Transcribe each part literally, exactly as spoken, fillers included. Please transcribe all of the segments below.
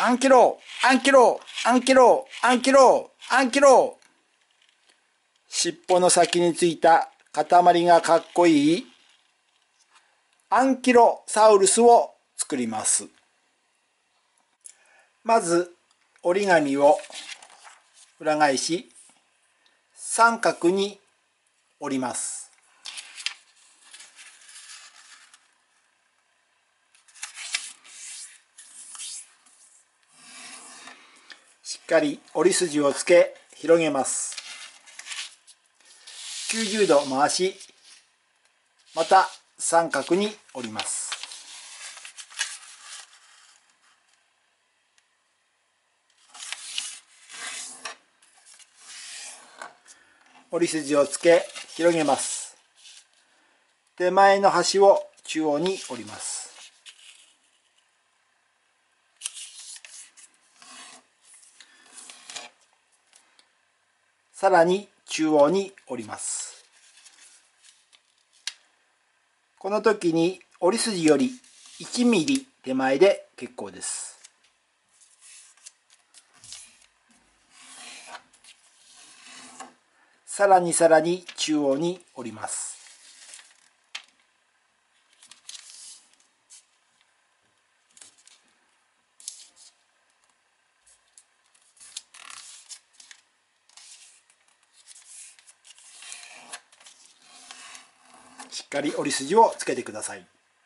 アンキロアンキロアンキロアンキロアンキロ。尻尾の先についた塊がかっこいいアンキロサウルスを作ります。まず折り紙を裏返し三角に折ります。しっかり折り筋をつけ広げます。きゅうじゅうど回し、また三角に折ります。折り筋をつけ広げます。手前の端を中央に折ります。さらに中央に折ります。この時に折り筋よりいちミリ手前で結構です。さらにさらに中央に折ります。しっかり折り筋をつけてください。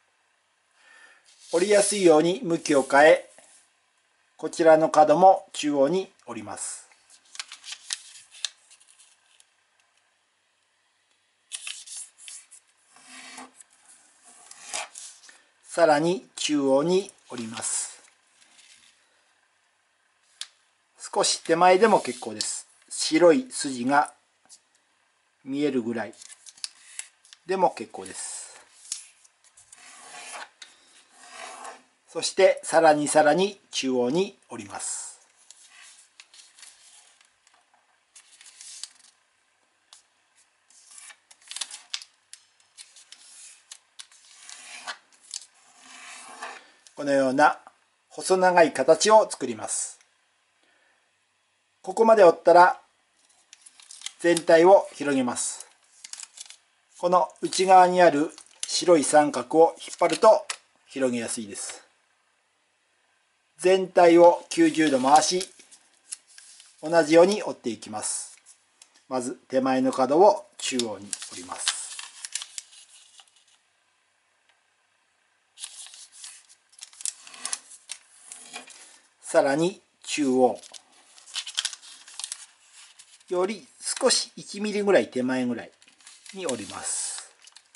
折りやすいように向きを変え、こちらの角も中央に折ります。さらに中央に折ります。少し手前でも結構です。白い筋が見えるぐらいでも結構です。そしてさらにさらに中央に折ります。このような細長い形を作ります。ここまで折ったら全体を広げます。この内側にある白い三角を引っ張ると広げやすいです。全体をきゅうじゅうど回し、同じように折っていきます。まず手前の角を中央に折ります。さらに中央より少しいちミリぐらい手前ぐらいに折ります。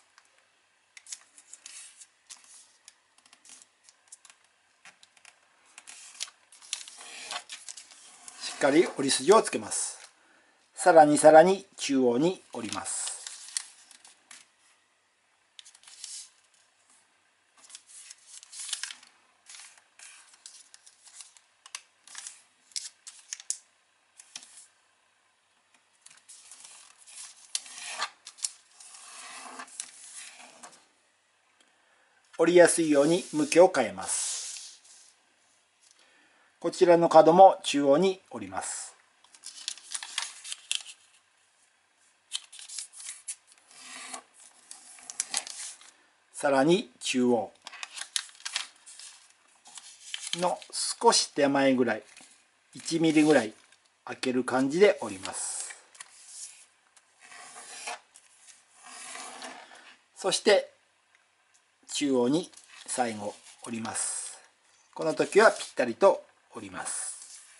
しっかり折り筋をつけます。さらにさらに中央に折ります。折りやすいように向きを変えます。こちらの角も中央に折ります。さらに中央の少し手前ぐらい、いちミリぐらい開ける感じで折ります。そして中央に最後折ります。この時はぴったりと折ります。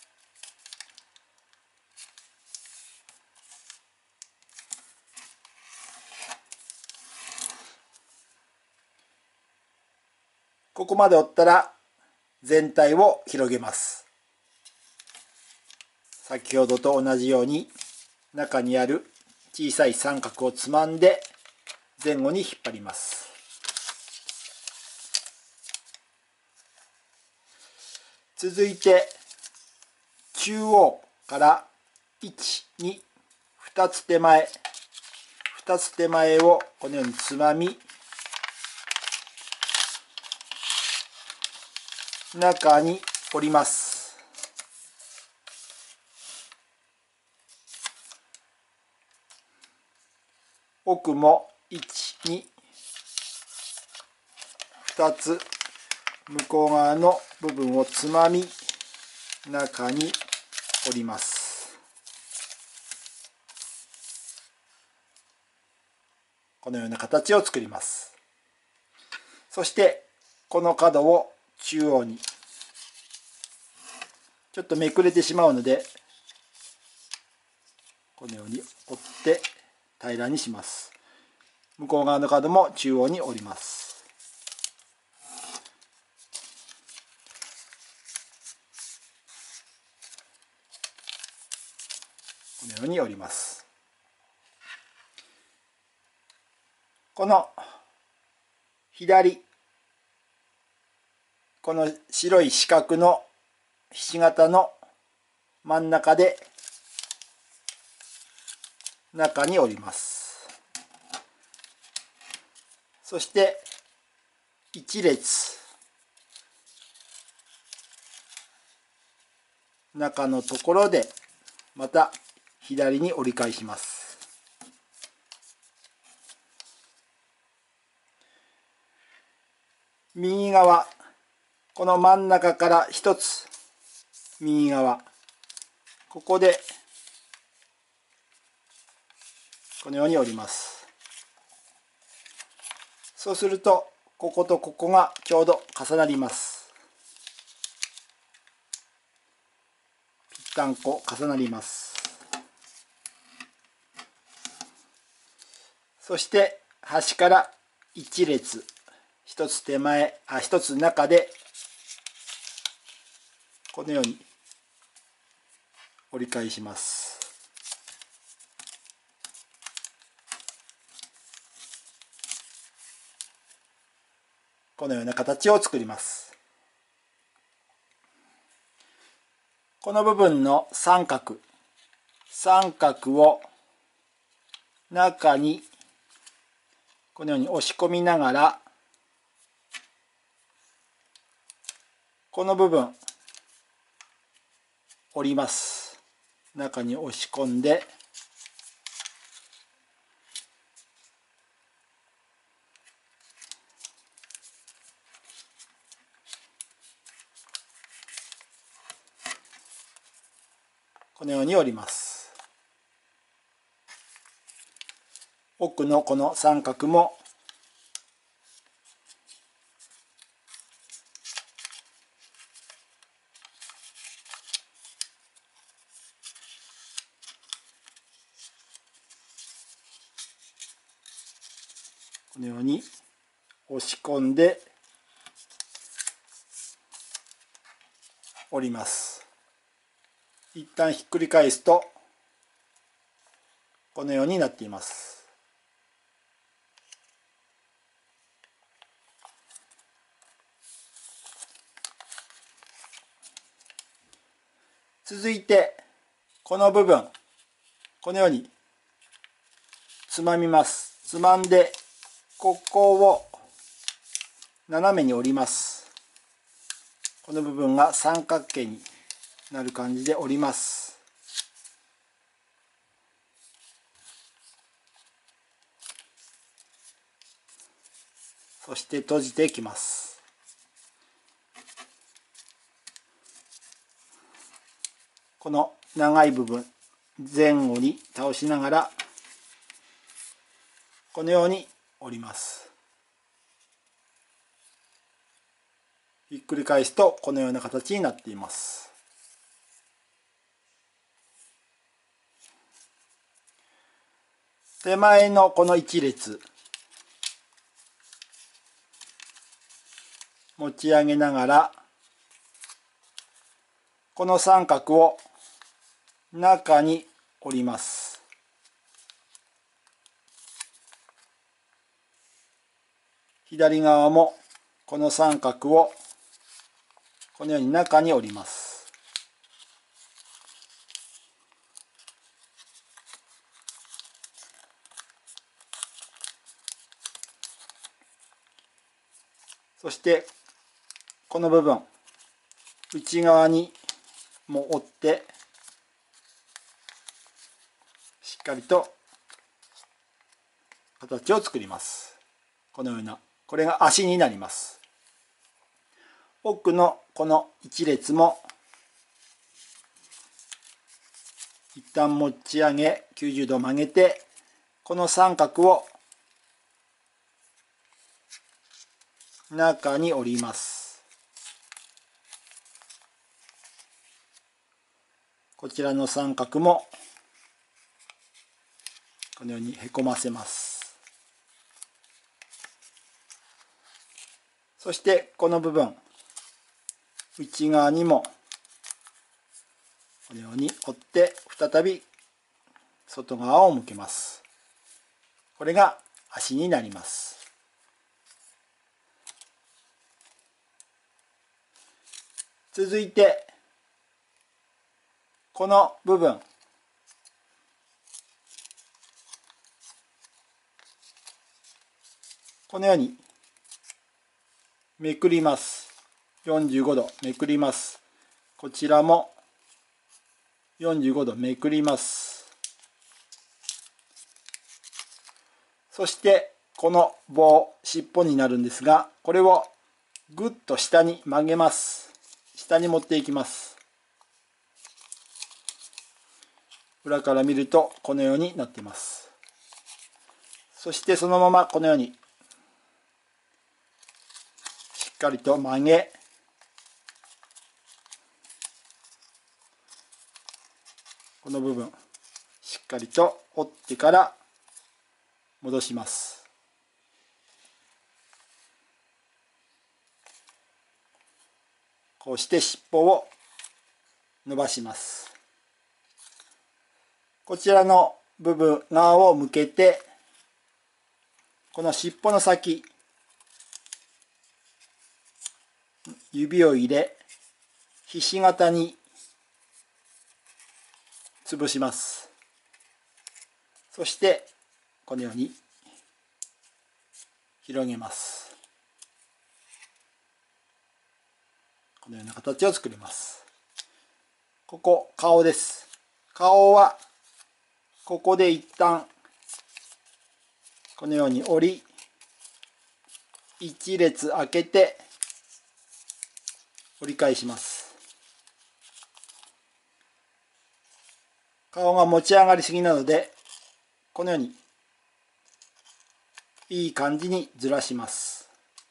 ここまで折ったら全体を広げます。先ほどと同じように中にある小さい三角をつまんで前後に引っ張ります。続いて中央からいち、に、ふたつ手前、ふたつ手前をこのようにつまみ、中に折ります。奥もいち、に、ふたつ向こう側の部分をつまみ中に折ります。このような形を作ります。そしてこの角を中央にちょっとめくれてしまうので、このように折って平らにします。向こう側の角も中央に折ります。このように折ります。この左、この白い四角のひし形の真ん中で中に折ります。そして一列中のところでまた左に折り返します。右側、この真ん中から一つ右側、ここでこのように折ります。そうするとこことここがちょうど重なります。ぴったんこ重なります。そして端から一列一つ手前、あ、一つ中でこのように折り返します。このような形を作ります。この部分の三角、三角を中にこのように押し込みながら、この部分折ります。中に押し込んで、このように折ります。奥のこの三角もこのように押し込んで折ります。一旦ひっくり返すとこのようになっています。続いてこの部分、このようにつまみます。つまんでここを斜めに折ります。この部分が三角形になる感じで折ります。そして閉じていきます。この長い部分前後に倒しながらこのように折ります。ひっくり返すとこのような形になっています。手前のこの一列持ち上げながらこの三角を中に折ります。左側もこの三角をこのように中に折ります。そしてこの部分内側にも折ってしっかりと形を作ります。このような、これが足になります。奥のこの一列も一旦持ち上げきゅうじゅうど曲げて、この三角を中に折ります。こちらの三角もこのようにへこませます。そしてこの部分、内側にもこのように折って再び外側を向けます。これが足になります。続いてこの部分、このようにめくります。よんじゅうごどめくります。こちらもよんじゅうごどめくります。そしてこの棒、尻尾になるんですが、これをぐっと下に曲げます。下に持っていきます。裏から見るとこのようになっています。そしてそのままこのようにしっかりと曲げ、この部分しっかりと折ってから戻します。こうして尻尾を伸ばします。こちらの部分側を向けて、この尻尾の先、指を入れひし形に潰します。そしてこのように広げます。このような形を作ります。ここ顔です。顔はここで一旦このように折り一列開けて折り返します。顔が持ち上がりすぎなのでこのようにいい感じにずらします。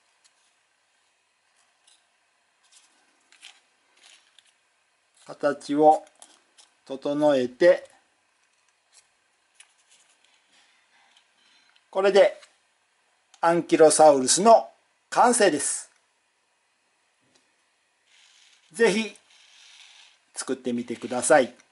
形を整えて、これでアンキロサウルスの完成です。ぜひ作ってみてください。